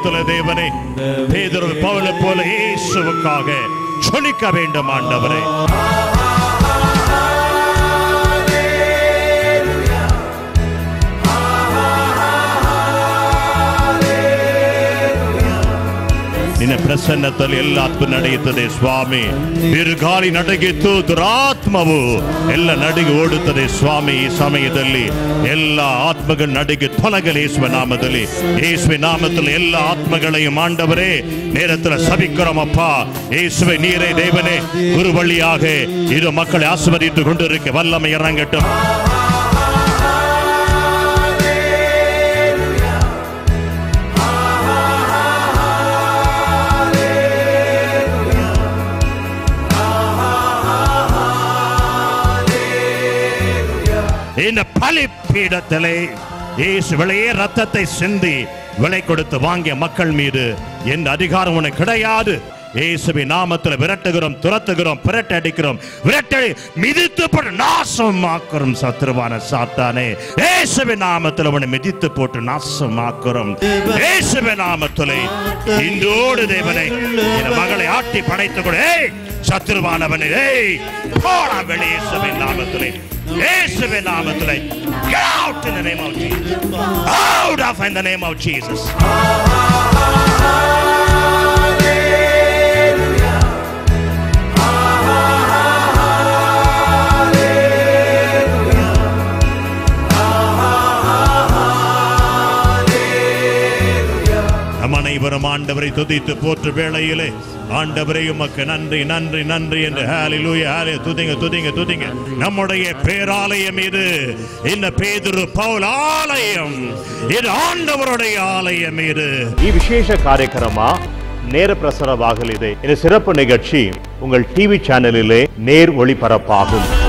நாமத்தில் தேவனே பேதுரு பவுலை போல இயேசுவுக்காக ஜொலிக்க வேண்டும் ஆண்டவரே. ನಿನ್ನ ಪ್ರಸನ್ನತಲ್ಲಿ ಎಲ್ಲ ಆತ್ಮ ನಡೆಯುತ್ತದೆ ಸ್ವಾಮಿ. ಬಿರುಗಾಳಿ ನಡಗಿತ್ತು, ದುರಾತ್ಮವು ಎಲ್ಲ ನಡಿಗೆ ಓಡುತ್ತದೆ ಸ್ವಾಮಿ. ಈ ಸಮಯದಲ್ಲಿ ಎಲ್ಲ ಆತ್ಮಗಳು ನಡಿಗೆ ತೊಲಗಲಿ ಯೇಸುವಿನ ನಾಮದಲ್ಲಿ. ಯೇಸುವಿನ ನಾಮದಲ್ಲಿ ಎಲ್ಲ ஆத்மங்களையும் ஆண்டவரே நேரத்தில் சபிக்கிறோம் அப்பா. இயேசுவே நீரே தேவனே குரு வழியாக இரு மக்களை ஆசீர்வதித்து கொண்டிருக்க வல்லமை இறங்கட்டும். இந்த பலிபீடத்திலே இயேசு விலையே ரத்தத்தை சிந்தி விலை கொடுத்து வாங்கிய மக்கள் மீது எந்த அதிகாரம் உனக்கு கிடையாது. இயேசுவின் நாமத்தில் விரட்டுகிறோம், துரத்துகிறோம், பிரட்டை அடிக்கிறோம், விரட்டை மிதித்து போட்டு நாசமாக்குறோம். சத்ருவான சாத்தானே, இயேசுவின் நாமத்தில் அவனை மிதித்து போட்டு நாசமாக்குறோம். இயேசுவின் நாமத்திலே இந்தோடு தேவனை என் மகளை ஆட்டி படைத்து கொடு. சத்ருவானவனே போடா வெளியே. இயேசுவின் நாமத்திலே, இயேசுவின் நாமத்திலே, get out in the name of Jesus. Out of in the name of Jesus. அனைவரும் ஆண்டவரை துதித்து போற்று வேளையிலே ஆண்டவரே உமக்கு நன்றி நன்றி நன்றி என்று ஹalleluya ஹalleluya துதிங்க துதிங்க துதிங்க. நம்முடைய பேராலயம் இது. இந்த பேதுரு பவுல் ஆலயம் இது, ஆண்டவருடைய ஆலயம் இது. ಈ ವಿಶೇಷ ಕಾರ್ಯಕ್ರಮ ನೇರ ಪ್ರಸಾರವಾಗಲಿದೆ. இந்த சிறப்பு நிகழ்ச்சி உங்கள் டிவி சேனலிலே நேர் ஒளிபரப்பாகும்.